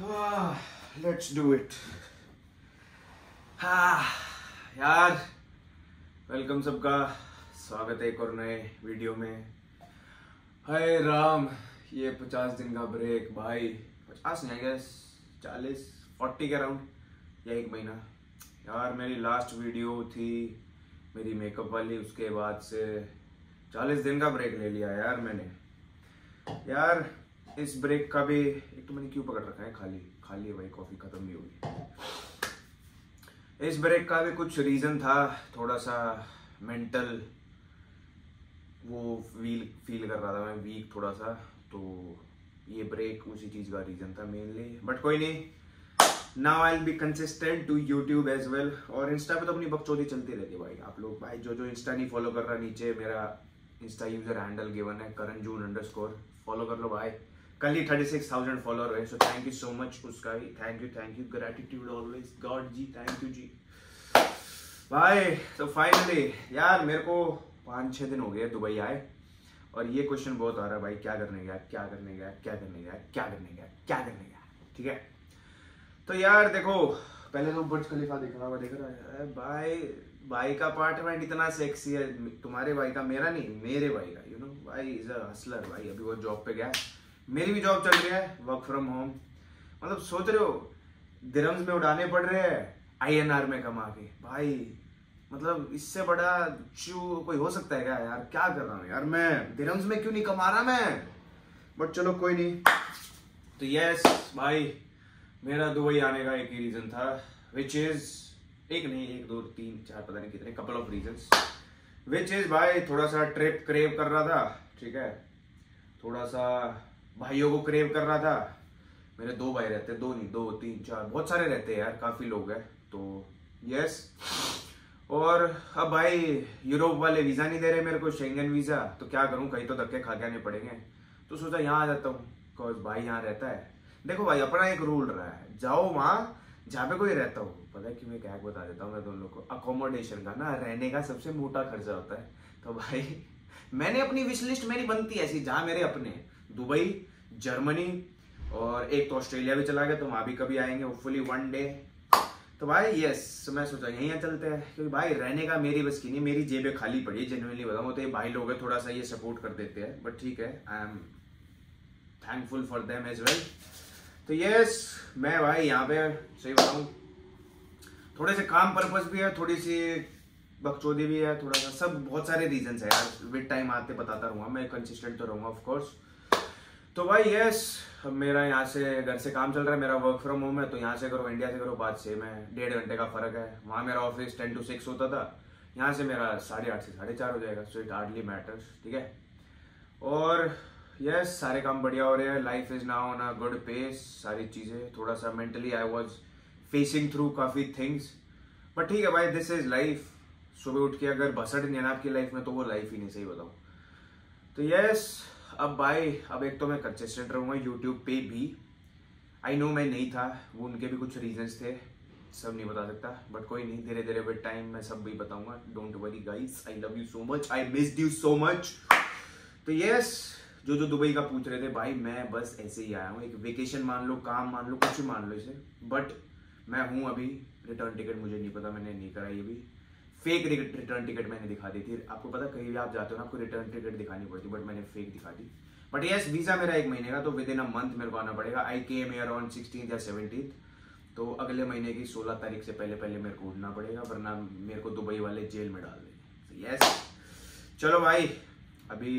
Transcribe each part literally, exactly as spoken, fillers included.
Let's do it. हाँ यार, welcome सबका, स्वागत है एक और नए वीडियो में। हाय राम, ये पचास दिन का ब्रेक भाई, पचास नहीं गया, चालीस फोर्टी के अराउंड या एक महीना। यार मेरी लास्ट वीडियो थी मेरी मेकअप वाली, उसके बाद से चालीस दिन का ब्रेक ले लिया यार मैंने। यार इस ब्रेक का भी एक तो मैंने क्यों पकड़ रखा है, खाली खाली है भाई, कॉफी खत्म भी होगी। इस ब्रेक का भी कुछ रीजन था, थोड़ा सा मेंटल वो फील फील कर रहा था मैं, वीक थोड़ा सा, तो ये ब्रेक उसी चीज का रीजन था मेनली। बट कोई नहीं, now I will be consistent to YouTube as well. और इंस्टा पे तो अपनी बकचोदी चलती रहती है भाई। आप लोग भाई जो जो इंस्टा नहीं फॉलो कर रहा, नीचे मेरा इंस्टा यूजर हैंडल गिवन है Karan June underscore, follow कर लो भाई। कल ही थर्टी सिक्स थाउजेंड फॉलोअर है, so thank you so much उसका ही, thank you thank you, gratitude always, God ji thank you ji भाई। तो फाइनली यार मेरे को पाँच छः दिन हो गए दुबई आए, और ये क्वेश्चन बहुत आ रहा है भाई, क्या करने गया क्या करने गया क्या करने गया क्या करने गया क्या करने गया ठीक है। तो यार देखो, पहले तो बुर्ज खलीफा दिखा हुआ दिख रहा है भाई, भाई का अपार्टमेंट इतना सेक्सी है, तुम्हारे भाई का, मेरा नहीं मेरे भाई का, यू नो भाई इज अ हसलर भाई। अभी वो जॉब पे गया है, मेरी भी जॉब चल रही है वर्क फ्रॉम होम। मतलब सोच रहे हो दिरहम्स में उड़ाने पड़ रहे हैं आईएनआर में कमा के भाई, मतलब इससे बड़ा चू कोई हो सकता है क्या यार। क्या कर रहा हूँ यार मैं, दिरहम्स में क्यों नहीं कमा रहा मैं, बट चलो कोई नहीं। तो यस भाई, मेरा दुबई आने का एक ही रीजन था, विच इज एक नहीं एक दो तीन चार पता नहीं कितने, couple of reasons, which is भाई थोड़ा सा ट्रिप क्रेव कर रहा था, ठीक है, थोड़ा सा भाइयों को क्रेव कर रहा था। मेरे दो भाई रहते हैं, दो नहीं दो तीन चार बहुत सारे रहते हैं यार, काफी लोग हैं, तो यस। और अब भाई यूरोप वाले वीजा नहीं दे रहे मेरे को, शेंगन वीजा, तो क्या करूं, कहीं तो धक्के खा के आने पड़ेंगे। तो सोचा यहाँ आ जाता हूँ, बिकॉज भाई यहाँ रहता है। देखो भाई अपना एक रूल रहा है, जाओ वहां जहाँ पे कोई रहता हो। पता है कि मैं क्या बता देता हूँ मैं तुम लोग को, अकोमोडेशन का ना, रहने का सबसे मोटा खर्चा होता है। तो भाई मैंने अपनी विश लिस्ट मेरी बनती है ऐसी, जहाँ मेरे अपने दुबई, जर्मनी और एक तो ऑस्ट्रेलिया भी चला गया, तो वहां भी कभी आएंगे होपफुली वन डे। तो भाई यस, मैं सोचा यहीं चलते हैं, क्योंकि भाई रहने का मेरी बस की नहीं, मेरी जेबें खाली पड़ी है, जेन्युइनली बताऊं तो। ये भाई लोग हैं थोड़ा सा ये सपोर्ट कर देते हैं, बट ठीक है, I am thankful for them as well. तो यस मैं भाई यहाँ पे सही बताऊं, थोड़े से काम पर्पस भी है, थोड़ी सी बकचोदी भी है, थोड़ा सा सब बहुत सारे रीजंस है यार। विद टाइम आते बताता रहूंगा मैं, कंसिस्टेंट तो रहूंगा ऑफ कोर्स। तो भाई यस, अब मेरा यहाँ से घर से काम चल रहा है, मेरा वर्क फ्रॉम होम है, तो यहाँ से करो इंडिया से करो बात सेम है, डेढ़ घंटे का फर्क है। वहाँ मेरा ऑफिस टेन टू सिक्स होता था, यहाँ से मेरा साढ़े आठ से साढ़े चार हो जाएगा, सो इट हार्डली मैटर्स, ठीक है। और यस yes, सारे काम बढ़िया हो रहे हैं, life is now on a good pace, सारी चीजें। थोड़ा सा mentally I was facing through काफी थिंग्स, बट ठीक है भाई, दिस इज लाइफ। सुबह उठ के अगर बसट नहीं है ना आपकी लाइफ में, तो वो लाइफ ही नहीं, सही बताऊं तो। यस अब भाई, अब एक तो मैं कंसिस्टेंट रहूंगा यूट्यूब पे भी। आई नो मैं नहीं था, वो उनके भी कुछ रीजंस थे, सब नहीं बता सकता, बट कोई नहीं, धीरे धीरे विद टाइम मैं सब भी बताऊंगा। Don't worry guys, I love you so much, I missed you so much. तो यस, जो जो दुबई का पूछ रहे थे भाई, मैं बस ऐसे ही आया हूँ, एक वेकेशन मान लो, काम मान लो, कुछ मान लो इसे, बट मैं हूँ अभी। रिटर्न टिकट मुझे नहीं पता, मैंने नहीं कराई अभी। फेक रिटर्न टिकट मैंने दिखा दी थी, आपको पता कहीं भी आप जाते हो ना, आपको रिटर्न टिकट दिखानी पड़ती, बट मैंने फेक दिखा दी। बट यस, वीजा मेरा एक महीने का, तो विद इन अ मंथ मेरे को आना पड़ेगा। I came here on sixteen या सेवनटीन, तो अगले महीने की सोलह तारीख से पहले पहले मेरे को उड़ना पड़ेगा, वरना मेरे को दुबई वाले जेल में डाल देंगे। यस चलो भाई, अभी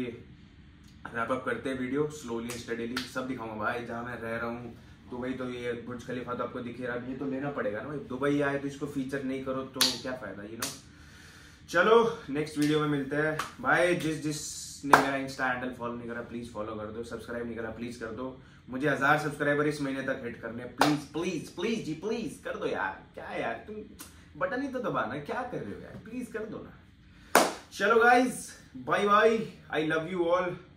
रैप अप करते हैं वीडियो, स्लोली स्टडीली सब दिखाऊंगा भाई, जहाँ मैं रह रहा हूँ दुबई। तो ये बुर्ज खलीफा तो आपको दिख रहा है, ये तो लेना पड़ेगा ना भाई, दुबई आए तो इसको फीचर नहीं करो तो क्या फायदा, यू नो। चलो नेक्स्ट वीडियो में मिलते हैं भाई। जिस जिसने मेरा इंस्टा हैंडल फॉलो नहीं करा प्लीज फॉलो कर दो, सब्सक्राइब नहीं करा प्लीज कर दो। मुझे हजार सब्सक्राइबर इस महीने तक हिट करने, प्लीज प्लीज प्लीज जी प्लीज कर दो यार। क्या यार तुम बटन ही तो दबाना, क्या कर रहे हो यार, प्लीज कर दो ना। चलो guys, bye bye, I love you all.